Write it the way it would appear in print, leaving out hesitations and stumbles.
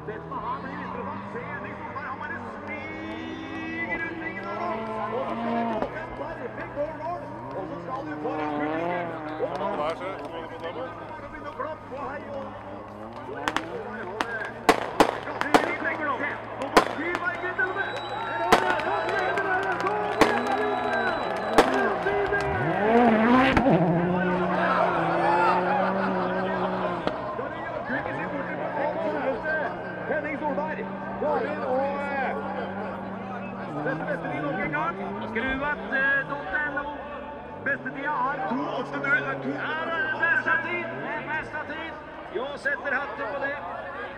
Dette her blir interessant. Se Henning Solberg, han bare smyger ut ringen her nå. Og så skal det gå en perfekt overlån. Og så skal du foran publikum. Og da Hva skjer? Hva er det med damer? begynner å klappe og hei og... Nummer 7 Bergen til og med. Henning Solberg går inn og setter beste tid nok en gang. Skruvat.no. Bestetida er 2.8.0. Ja, det er beste tid. Jo, setter hatten på det.